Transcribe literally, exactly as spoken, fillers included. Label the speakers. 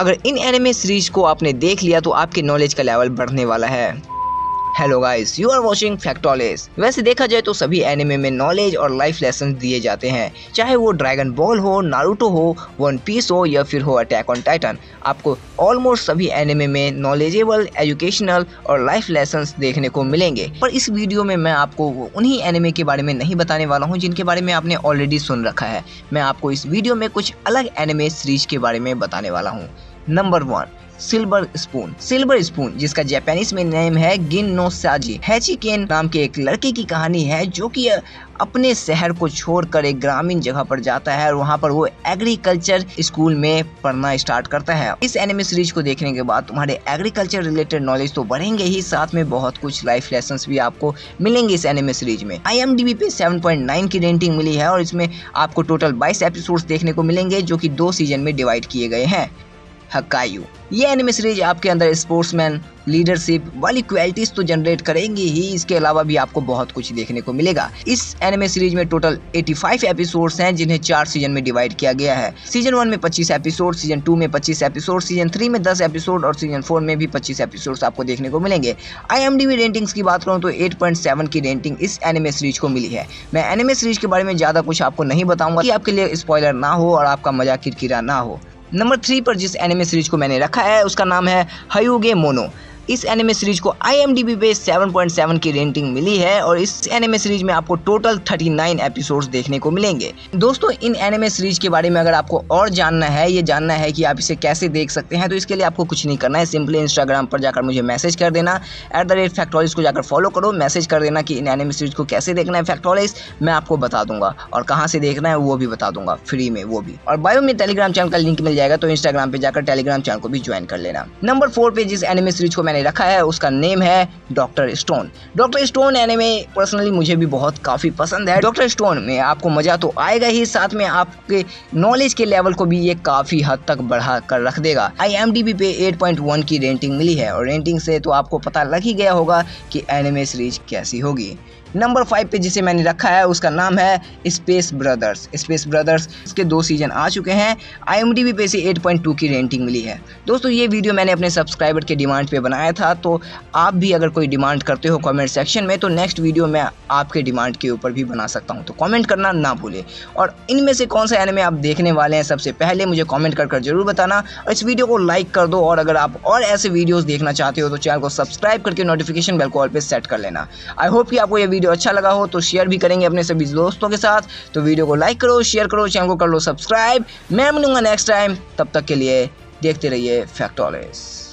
Speaker 1: अगर इन anime series को आपने देख लिया तो आपके नॉलेज का लेवल बढ़ने वाला है। Hello guys, you are watching Factolis. वैसे देखा जाए तो सभी एनिमे में नॉलेज और लाइफ लेसन दिए जाते हैं, चाहे वो ड्रैगन बॉल हो, नारुतो हो, वन पीस हो या फिर हो अटैक ऑन टाइटन। आपको ऑलमोस्ट सभी एनिमे में नॉलेजेबल, एजुकेशनल और लाइफ लेसन्स देखने को मिलेंगे। पर इस वीडियो में मैं आपको उन्हीं एनिमे के बारे में नहीं बताने वाला हूँ जिनके बारे में आपने ऑलरेडी सुन रखा है। मैं आपको इस वीडियो में कुछ अलग एनिमे सीरीज के बारे में बताने वाला हूँ। Number one, silver spoon. Silver spoon, जिसका जापानीज में नेम है गिन नो साजी, हैचिकेन नाम के एक लड़के की कहानी है जो कि अपने शहर को छोड़कर एक ग्रामीण जगह पर जाता है और वहाँ पर वो एग्रीकल्चर स्कूल में पढ़ना स्टार्ट करता है। इस एनिमे सीरीज को देखने के बाद तुम्हारे एग्रीकल्चर रिलेटेड नॉलेज तो बढ़ेंगे ही, साथ में बहुत कुछ लाइफ लेसन्स भी आपको मिलेंगे इस एनिमे सीरीज में। आई एम डी बी पे सेवन पॉइंट नाइन की रेटिंग मिली है और इसमें आपको टोटल बाईस एपिसोड्स देखने को मिलेंगे जो कि दो सीजन में डिवाइड किए गए हैं। हक्कायू, ये एनिमे सीरीज आपके अंदर स्पोर्ट्समैन, लीडरशिप वाली क्वालिटीज तो जनरेट करेंगी ही, इसके अलावा भी आपको बहुत कुछ देखने को मिलेगा। इस एनिमे सीरीज में टोटल पचासी एपिसोड्स हैं जिन्हें चार सीजन में डिवाइड किया गया है। सीजन वन में पच्चीस एपिसोड, सीजन टू में पच्चीस एपिसोड, सीजन थ्री में दस एपिसोड और सीजन फोर में भी पच्चीस एपिसोड्स आपको देखने को मिलेंगे। IMDb ratings की बात करूं तो आठ पॉइंट सात की रेटिंग इस एनिमे सीरीज को मिली है। मैं एनिमे सीरीज के बारे में ज्यादा कुछ आपको नहीं बताऊंगा कि आपके लिए स्पॉइलर ना हो और आपका मजा किरकिरा ना हो। नंबर थ्री पर जिस एनिमे सीरीज को मैंने रखा है उसका नाम है हयुगे मोनो। इस एनिमे सीरीज को आई एम डी बी पे सात पॉइंट सात की रेटिंग मिली है और इस एनिमे सीरीज में आपको टोटल उनतालीस एपिसोड्स देखने को मिलेंगे। दोस्तों, इन एनिमे सीरीज के बारे में अगर आपको और जानना है, ये जानना है कि आप इसे कैसे देख सकते हैं, तो इसके लिए आपको कुछ नहीं करना है। सिंपली इंस्टाग्राम पर जाकर मुझे मैसेज कर देना, एट द रेट फैक्टोलिस को जाकर फॉलो करो, मैसेज कर देना कि इन एनिमे सीरीज को कैसे देखना है फैक्टोलिस, मैं आपको बता दूंगा और कहाँ से देखना है वो भी बता दूंगा फ्री में वो भी। और बायो में टेलीग्राम चैनल का लिंक मिल जाएगा, तो इंस्टाग्राम पे जाकर टेलीग्राम चैनल को भी ज्वाइन कर लेना। नंबर फोर पे जिस एनिमे सीरीज को मैंने रखा है उसका नेम है doctor Stone. Doctor Stone anime personally मुझे भी बहुत काफी पसंद है। डॉक्टर स्टोन में आपको मजा तो आएगा ही, साथ में आपके नॉलेज के लेवल को भी ये काफी हद तक बढ़ा कर रख देगा। आई एम डी बी पे आठ पॉइंट एक की रेटिंग मिली है और रेटिंग से तो आपको पता लग ही गया होगा कि एनिमे सीरीज कैसी होगी। नंबर फाइव पे जिसे मैंने रखा है उसका नाम है स्पेस ब्रदर्स। स्पेस ब्रदर्स इसके दो सीजन आ चुके हैं। आई एम डी बी पे से आठ पॉइंट दो की रेटिंग मिली है। दोस्तों, ये वीडियो मैंने अपने सब्सक्राइबर के डिमांड पे बनाया था, तो आप भी अगर कोई डिमांड करते हो कमेंट सेक्शन में तो नेक्स्ट वीडियो मैं आपके डिमांड के ऊपर भी बना सकता हूँ, तो कमेंट करना ना भूलें। और इनमें से कौन सा एनिमे आप देखने वाले हैं सबसे पहले मुझे कॉमेंट कर कर जरूर बताना और इस वीडियो को लाइक कर दो। और अगर आप और ऐसे वीडियोज़ देखना चाहते हो तो चैनल को सब्सक्राइब करके नोटिफिकेशन बेल को ऑल पे सेट कर लेना। आई होप कि आपको ये वीडियो अच्छा लगा हो, तो शेयर भी करेंगे अपने सभी दोस्तों के साथ। तो वीडियो को लाइक करो, शेयर करो, चैनल को कर लो सब्सक्राइब। मैं मिलूंगा नेक्स्ट टाइम, तब तक के लिए देखते रहिए फैक्टोलिस।